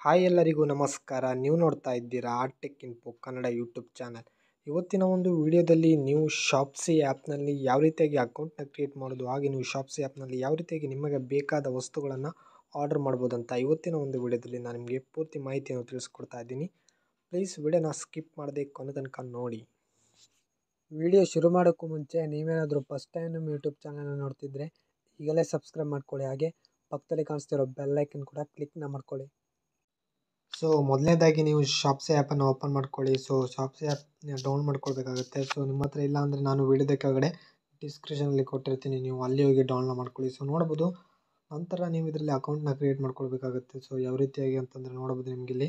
Hi ಎಲ್ಲರಿಗೂ ನಮಸ್ಕಾರ. ನೀವು ನೋಡ್ತಾ ಇದ್ದೀರಾ tech info Kannada YouTube channel. ಇವತ್ತಿನ ಒಂದು ವಿಡಿಯೋದಲ್ಲಿ ನೀವು ಶಾಪ್ಸಿ ಆ್ಯಪ್ನಲ್ಲಿ ಯಾವ ರೀತಿಯಾಗಿ ಅಕೌಂಟ್ನ ಕ್ರಿಯೇಟ್ ಮಾಡೋದು, ಹಾಗೆ ನೀವು ಶಾಪ್ಸಿ ಆ್ಯಪ್ನಲ್ಲಿ ಯಾವ ರೀತಿಯಾಗಿ ನಿಮಗೆ ಬೇಕಾದ ವಸ್ತುಗಳನ್ನು ಆರ್ಡರ್ ಮಾಡ್ಬೋದಂತ ಇವತ್ತಿನ ಒಂದು ವಿಡಿಯೋದಲ್ಲಿ ನಾನು ನಿಮಗೆ ಪೂರ್ತಿ ಮಾಹಿತಿಯನ್ನು ತಿಳಿಸ್ಕೊಡ್ತಾ ಇದ್ದೀನಿ. ಪ್ಲೀಸ್ ವಿಡಿಯೋನ ಸ್ಕಿಪ್ ಮಾಡದೆ ಕೊನೆ ತನಕ ನೋಡಿ. ವಿಡಿಯೋ ಶುರು ಮಾಡೋಕ್ಕೂ ಮುಂಚೆ ನೀವೇನಾದರೂ ಫಸ್ಟ್ ಟೈಮ್ ನಮ್ಮ ಯೂಟ್ಯೂಬ್ ಚಾನಲ್ನ ನೋಡ್ತಿದ್ರೆ ಈಗಲೇ ಸಬ್ಸ್ಕ್ರೈಬ್ ಮಾಡ್ಕೊಳ್ಳಿ, ಹಾಗೆ ಪಕ್ಕದಲ್ಲಿ ಕಾಣಿಸ್ತಿರೋ ಬೆಲ್ ಐಕನ್ ಕೂಡ ಕ್ಲಿಕ್ನ ಮಾಡ್ಕೊಳ್ಳಿ. ಸೊ ಮೊದಲನೇದಾಗಿ ನೀವು ಶಾಪ್ಸಿ ಆ್ಯಪನ್ನು ಓಪನ್ ಮಾಡ್ಕೊಳ್ಳಿ. ಸೊ ಶಾಪ್ಸಿ ಆ್ಯಪ್ನ ಡೌನ್ ಮಾಡ್ಕೊಳ್ಬೇಕಾಗುತ್ತೆ. ಸೊ ನಿಮ್ಮ ಹತ್ರ ಇಲ್ಲ ಅಂದರೆ ನಾನು ವಿಡಿಯೋದ ಕೆಳಗಡೆ ಡಿಸ್ಕ್ರಿಪ್ಷನಲ್ಲಿ ಕೊಟ್ಟಿರ್ತೀನಿ, ನೀವು ಅಲ್ಲಿ ಹೋಗಿ ಡೌನ್ಲೋಡ್ ಮಾಡ್ಕೊಳ್ಳಿ. ಸೊ ನೋಡ್ಬೋದು, ನಂತರ ನೀವು ಇದರಲ್ಲಿ ಅಕೌಂಟ್ನ ಕ್ರಿಯೇಟ್ ಮಾಡ್ಕೊಳ್ಬೇಕಾಗುತ್ತೆ. ಸೊ ಯಾವ ರೀತಿಯಾಗಿ ಅಂತಂದರೆ ನೋಡ್ಬೋದು, ನಿಮಗಿಲ್ಲಿ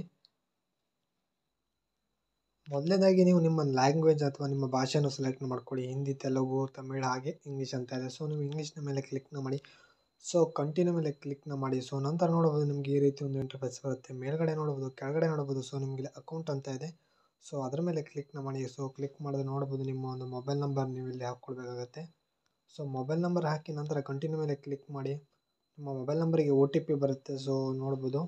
ಮೊದಲನೇದಾಗಿ ನೀವು ನಿಮ್ಮ ಲ್ಯಾಂಗ್ವೇಜ್ ಅಥವಾ ನಿಮ್ಮ ಭಾಷೆಯನ್ನು ಸೆಲೆಕ್ಟ್ ಮಾಡ್ಕೊಳ್ಳಿ. ಹಿಂದಿ, ತೆಲುಗು, ತಮಿಳು ಹಾಗೆ ಇಂಗ್ಲೀಷ್ ಅಂತ ಇದೆ. ಸೊ ನೀವು ಇಂಗ್ಲೀಷ್ನ ಮೇಲೆ ಕ್ಲಿಕ್ನ ಮಾಡಿ. ಸೊ ಕಂಟಿನ್ಯೂ ಮೇಲೆ ಕ್ಲಿಕ್ನ ಮಾಡಿ. ಸೊ ನಂತರ ನೋಡ್ಬೋದು ನಿಮಗೆ ಈ ರೀತಿ ಒಂದು ಇಂಟರ್ಫೇಸ್ ಬರುತ್ತೆ. ಮೇಲ್ಗಡೆ ನೋಡ್ಬೋದು, ಕೆಳಗಡೆ ನೋಡ್ಬೋದು. ಸೊ ನಿಮಗೆ ಅಕೌಂಟ್ ಅಂತ ಇದೆ. ಸೊ ಅದರ ಮೇಲೆ ಕ್ಲಿಕ್ನ ಮಾಡಿ. ಸೊ ಕ್ಲಿಕ್ ಮಾಡಿದ್ರೆ ನೋಡ್ಬೋದು ನಿಮ್ಮ ಒಂದು ಮೊಬೈಲ್ ನಂಬರ್ ನೀವು ಇಲ್ಲಿ ಹಾಕ್ಕೊಳ್ಬೇಕಾಗತ್ತೆ. ಸೊ ಮೊಬೈಲ್ ನಂಬರ್ ಹಾಕಿ ನಂತರ ಕಂಟಿನ್ಯೂ ಮೇಲೆ ಕ್ಲಿಕ್ ಮಾಡಿ. ನಿಮ್ಮ ಮೊಬೈಲ್ ನಂಬರಿಗೆ OTP ಬರುತ್ತೆ. ಸೊ ನೋಡ್ಬೋದು.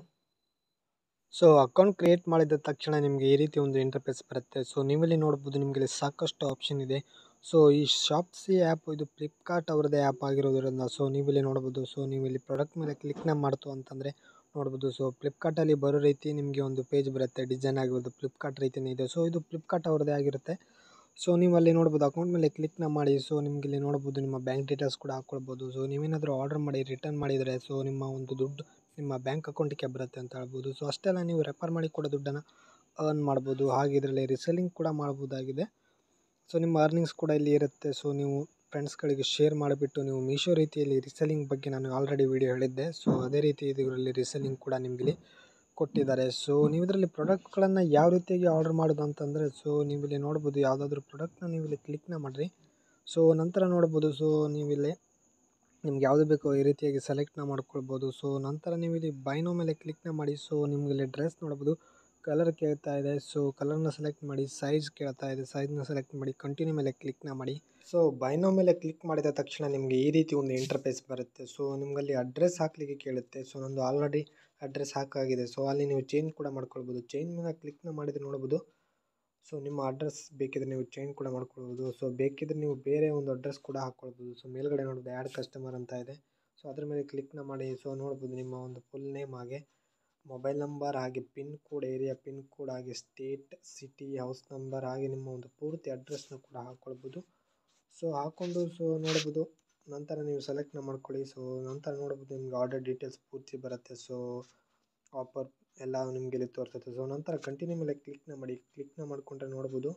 ಸೊ ಅಕೌಂಟ್ ಕ್ರಿಯೇಟ್ ಮಾಡಿದ ತಕ್ಷಣ ನಿಮಗೆ ಈ ರೀತಿ ಒಂದು ಇಂಟರ್ಫೇಸ್ ಬರುತ್ತೆ. ಸೊ ನೀವಿಲ್ಲಿ ನೋಡ್ಬೋದು, ನಿಮಗೆ ಸಾಕಷ್ಟು ಆಪ್ಷನ್ ಇದೆ. ಸೊ ಈ ಶಾಪ್ಸಿ ಆ್ಯಪ್ ಇದು ಫ್ಲಿಪ್ಕಾರ್ಟ್ ಅವರದೇ ಆ್ಯಪ್ ಆಗಿರೋದ್ರಿಂದ ಸೊ ನೀವಿಲ್ಲಿ ನೋಡ್ಬೋದು. ಸೊ ನೀವು ಇಲ್ಲಿ ಪ್ರಾಡಕ್ಟ್ ಮೇಲೆ ಕ್ಲಿಕ್ನ ಮಾಡ್ತು ಅಂತಂದರೆ ನೋಡ್ಬೋದು. ಸೊ ಫ್ಲಿಪ್ಕಾರ್ಟಲ್ಲಿ ಬರೋ ರೀತಿ ನಿಮಗೆ ಒಂದು ಪೇಜ್ ಬರುತ್ತೆ. ಡಿಸೈನ್ ಆಗಿರೋದು ಫ್ಲಿಪ್ಕಾರ್ಟ್ ರೀತಿಯೇ ಇದೆ. ಸೊ ಇದು ಫ್ಲಿಪ್ಕಾರ್ಟ್ ಅವರದೇ ಆಗಿರುತ್ತೆ. ಸೊ ನೀವು ಅಲ್ಲಿ ನೋಡ್ಬೋದು, ಅಕೌಂಟ್ ಮೇಲೆ ಕ್ಲಿಕ್ನ ಮಾಡಿ. ಸೊ ನಿಮಗೆ ಇಲ್ಲಿ ನೋಡ್ಬೋದು ನಿಮ್ಮ ಬ್ಯಾಂಕ್ ಡೀಟೇಲ್ಸ್ ಕೂಡ ಹಾಕ್ಕೊಳ್ಬೋದು. ಸೊ ನೀವೇನಾದರೂ ಆರ್ಡರ್ ಮಾಡಿ ರಿಟರ್ನ್ ಮಾಡಿದರೆ ಸೊ ನಿಮ್ಮ ಒಂದು ದುಡ್ಡು ನಿಮ್ಮ ಬ್ಯಾಂಕ್ ಅಕೌಂಟಿಗೆ ಬರುತ್ತೆ ಅಂತ ಹೇಳ್ಬೋದು. ಸೊ ಅಷ್ಟೆಲ್ಲ ನೀವು ರೆಫರ್ ಮಾಡಿ ಕೂಡ ದುಡ್ಡನ್ನು ಅರ್ನ್ ಮಾಡ್ಬೋದು. ಹಾಗೆ ಇದರಲ್ಲಿ ರಿಸೆಲ್ಲಿಂಗ್ ಕೂಡ ಮಾಡ್ಬೋದಾಗಿದೆ. ಸೊ ನಿಮ್ಮ ಅರ್ನಿಂಗ್ಸ್ ಕೂಡ ಇಲ್ಲಿ ಇರುತ್ತೆ. ಸೊ ನೀವು ಫ್ರೆಂಡ್ಸ್ಗಳಿಗೆ ಶೇರ್ ಮಾಡಿಬಿಟ್ಟು ನೀವು ಮೀಶೋ ರೀತಿಯಲ್ಲಿ ರಿಸೆಲ್ಲಿಂಗ್ ಬಗ್ಗೆ ನಾನು ಆಲ್ರೆಡಿ ವಿಡಿಯೋ ಹೇಳಿದ್ದೆ. ಸೊ ಅದೇ ರೀತಿ ಇದರಲ್ಲಿ ರಿಸೆಲ್ಲಿಂಗ್ ಕೂಡ ನಿಮಗೆ ಕೊಟ್ಟಿದ್ದಾರೆ. ಸೊ ನೀವು ಇದರಲ್ಲಿ ಪ್ರಾಡಕ್ಟ್ಗಳನ್ನು ಯಾವ ರೀತಿಯಾಗಿ ಆರ್ಡರ್ ಮಾಡೋದು ಅಂತಂದರೆ ಸೊ ನೀವಿಲ್ಲಿ ನೋಡ್ಬೋದು, ಯಾವುದಾದ್ರೂ ಪ್ರಾಡಕ್ಟ್ನ ನೀವಿಲ್ಲಿ ಕ್ಲಿಕ್ನ ಮಾಡಿರಿ. ಸೊ ನಂತರ ನೋಡ್ಬೋದು, ಸೊ ನೀವಿಲ್ಲಿ ನಿಮ್ಗೆ ಯಾವುದು ಬೇಕೋ ಈ ರೀತಿಯಾಗಿ ಸೆಲೆಕ್ಟ್ನ ಮಾಡ್ಕೊಳ್ಬೋದು. ಸೊ ನಂತರ ನೀವು ಇಲ್ಲಿ ಬೈನೋ ಮೇಲೆ ಕ್ಲಿಕ್ನ ಮಾಡಿ. ಸೊ ನಿಮಗೆ ಇಲ್ಲಿ ಡ್ರೆಸ್ ನೋಡ್ಬೋದು, ಕಲರ್ ಕೇಳ್ತಾ ಇದೆ. ಸೊ ಕಲರ್ನ ಸೆಲೆಕ್ಟ್ ಮಾಡಿ. ಸೈಜ್ ಕೇಳ್ತಾ ಇದೆ, ಸೈಜ್ನ ಸೆಲೆಕ್ಟ್ ಮಾಡಿ. ಕಂಟಿನ್ಯೂ ಮೇಲೆ ಕ್ಲಿಕ್ನ ಮಾಡಿ. ಸೊ ಬೈನೋ ಮೇಲೆ ಕ್ಲಿಕ್ ಮಾಡಿದ ತಕ್ಷಣ ನಿಮಗೆ ಈ ರೀತಿ ಒಂದು ಇಂಟರ್ಫೇಸ್ ಬರುತ್ತೆ. ಸೊ ನಿಮಗಲ್ಲಿ ಅಡ್ರೆಸ್ ಹಾಕಲಿಕ್ಕೆ ಕೇಳುತ್ತೆ. ಸೊ ನಂದು ಆಲ್ರೆಡಿ ಅಡ್ರೆಸ್ ಹಾಕಾಗಿದೆ. ಸೊ ಅಲ್ಲಿ ನೀವು ಚೇಂಜ್ ಕೂಡ ಮಾಡ್ಕೊಳ್ಬೋದು. ಚೇಂಜ್ ಮೇಲೆ ಕ್ಲಿಕ್ನ ಮಾಡಿದರೆ ನೋಡ್ಬೋದು, ಸೊ ನಿಮ್ಮ ಅಡ್ರೆಸ್ ಬೇಕಿದ್ರೆ ನೀವು ಚೇಂಜ್ ಕೂಡ ಮಾಡ್ಕೊಳ್ಬೋದು. ಸೊ ಬೇಕಿದ್ರೆ ನೀವು ಬೇರೆ ಒಂದು ಅಡ್ರೆಸ್ ಕೂಡ ಹಾಕ್ಕೊಳ್ಬೋದು. ಸೊ ಮೇಲ್ಗಡೆ ನೋಡ್ಬೋದು ಆ್ಯಡ್ ಕಸ್ಟಮರ್ ಅಂತ ಇದೆ. ಸೊ ಅದ್ರ ಮೇಲೆ ಕ್ಲಿಕ್ನ ಮಾಡಿ. ಸೊ ನೋಡ್ಬೋದು ನಿಮ್ಮ ಒಂದು ಫುಲ್ ನೇಮ್, ಹಾಗೆ ಮೊಬೈಲ್ ನಂಬರ್, ಹಾಗೆ pin code, area pin code, ಹಾಗೆ ಸ್ಟೇಟ್, ಸಿಟಿ, ಹೌಸ್ ನಂಬರ್, ಹಾಗೆ ನಿಮ್ಮ ಒಂದು ಪೂರ್ತಿ ಅಡ್ರೆಸ್ನ ಕೂಡ ಹಾಕ್ಕೊಳ್ಬೋದು. ಸೊ ಹಾಕ್ಕೊಂಡು ಸೊ ನೋಡ್ಬೋದು, ನಂತರ ನೀವು ಸೆಲೆಕ್ಟ್ನ ಮಾಡ್ಕೊಳ್ಳಿ. ಸೊ ನಂತರ ನೋಡ್ಬೋದು ನಿಮಗೆ ಆರ್ಡರ್ ಡೀಟೇಲ್ಸ್ ಪೂರ್ತಿ ಬರುತ್ತೆ. ಸೊ ಆಫರ್ ಎಲ್ಲ ನಿಮಗೆ ಇಲ್ಲಿ ತೋರಿಸುತ್ತೆ. ಸೊ ನಂತರ ಕಂಟಿನ್ಯೂ ಮೇಲೆ ಕ್ಲಿಕ್ನ ಮಾಡಿ. ಕ್ಲಿಕ್ನ ಮಾಡಿಕೊಂಡ್ರೆ ನೋಡ್ಬೋದು,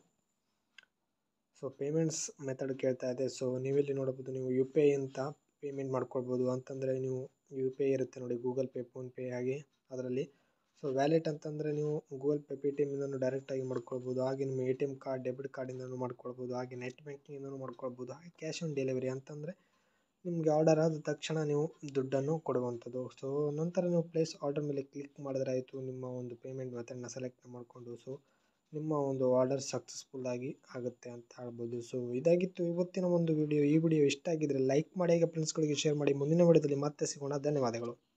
ಸೊ ಪೇಮೆಂಟ್ಸ್ ಮೆಥಡ್ ಕೇಳ್ತಾ ಇದೆ. ಸೊ ನೀವಿಲ್ಲಿ ನೋಡ್ಬೋದು, ನೀವು UPI ಅಂತ ಪೇಮೆಂಟ್ ಮಾಡ್ಕೊಳ್ಬೋದು. ಅಂತಂದರೆ ನೀವು UPI ಇರುತ್ತೆ ನೋಡಿ, ಗೂಗಲ್ ಪೇ, ಫೋನ್ಪೇ, ಹಾಗೆ ಅದರಲ್ಲಿ. ಸೊ ವ್ಯಾಲೆಟ್ ಅಂತಂದರೆ ನೀವು ಗೂಗಲ್ ಪೇ, ಪೇಟಿಎಮ್ಮಿಂದನೂ ಡೈರೆಕ್ಟಾಗಿ ಮಾಡ್ಕೊಳ್ಬೋದು. ಹಾಗೆ ನಿಮ್ಮ ATM ಕಾರ್ಡ್, ಡೆಬಿಟ್ ಕಾರ್ಡಿಂದನೂ ಮಾಡ್ಕೊಳ್ಬೋದು. ಹಾಗೆ ನೆಟ್ ಬ್ಯಾಂಕಿಂಗಿಂದನೂ ಮಾಡ್ಕೊಳ್ಬೋದು. ಹಾಗೆ ಕ್ಯಾಶ್ ಆನ್ ಡೆಲಿವರಿ ಅಂತಂದರೆ ನಿಮಗೆ ಆರ್ಡರ್ ಆದ ತಕ್ಷಣ ನೀವು ದುಡ್ಡನ್ನು ಕೊಡುವಂಥದ್ದು. ಸೊ ನಂತರ ನೀವು ಪ್ಲೇಸ್ ಆರ್ಡರ್ ಮೇಲೆ ಕ್ಲಿಕ್ ಮಾಡಿದ್ರೆ ಆಯಿತು, ನಿಮ್ಮ ಒಂದು ಪೇಮೆಂಟ್ ಮೆಥಡ್ನ ಸೆಲೆಕ್ಟ್ ಮಾಡಿಕೊಂಡು ಸೊ ನಿಮ್ಮ ಒಂದು ಆರ್ಡರ್ ಸಕ್ಸಸ್ಫುಲ್ಲಾಗಿ ಆಗುತ್ತೆ ಅಂತ ಹೇಳ್ಬೋದು. ಸೊ ಇದಾಗಿತ್ತು ಇವತ್ತಿನ ಒಂದು ವಿಡಿಯೋ. ಈ ವಿಡಿಯೋ ಇಷ್ಟ ಆಗಿದ್ದರೆ ಲೈಕ್ ಮಾಡಿ, ಹಾಗೆ ಫ್ರೆಂಡ್ಸ್ಗಳಿಗೆ ಶೇರ್ ಮಾಡಿ. ಮುಂದಿನ ವಿಡಿಯೋದಲ್ಲಿ ಮತ್ತೆ ಸಿಗೋಣ. ಧನ್ಯವಾದಗಳು.